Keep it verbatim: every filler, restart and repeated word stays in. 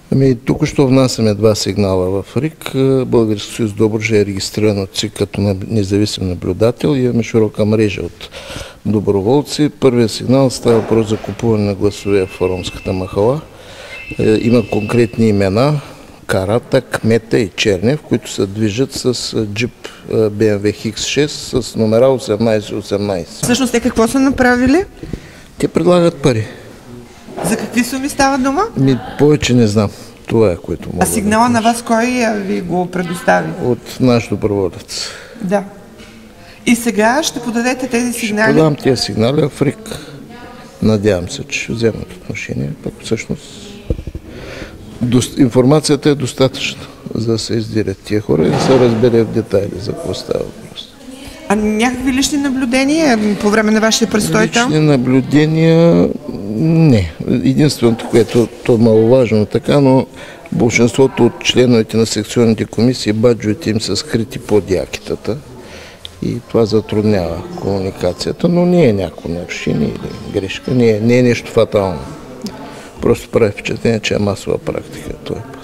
Ами, тук що внасяме два сигнала в РИК. Български съюз Добруджа е регистриран от ЦИК като независим наблюдател. Имаме широка мрежа от доброволци. Първият сигнал става въпрос за купуване на гласове в Ромската махала. Има конкретни имена: Карата, Кмета и Чернев, които се движат с джип Б М В Х шест с номера осемнайсет осемнайсет. Всъщност те какво са направили? Те предлагат пари. За какви суми става дума? Ми, повече не знам. Това е, което мога. А сигнала да на вас кой ви го предостави? От наш доброволец. Да. И сега ще подадете тези сигнали? Ще подам тези сигнали в РИК. Надявам се, че ще вземат отношение. Пък всъщност информацията е достатъчна, за да се издирят тия хора и да се разбере в детайли за какво става въпрос. А някакви лични наблюдения по време на вашия престой там? Лични наблюдения не. Единственото, което е маловажно така, но большинството от членовете на секционните комисии, баджовете им са скрити под якитата и това затруднява комуникацията, но не е някакво нарушение или грешка, не е, не е нещо фатално. Просто прави впечатление, че е масова практика. Това е.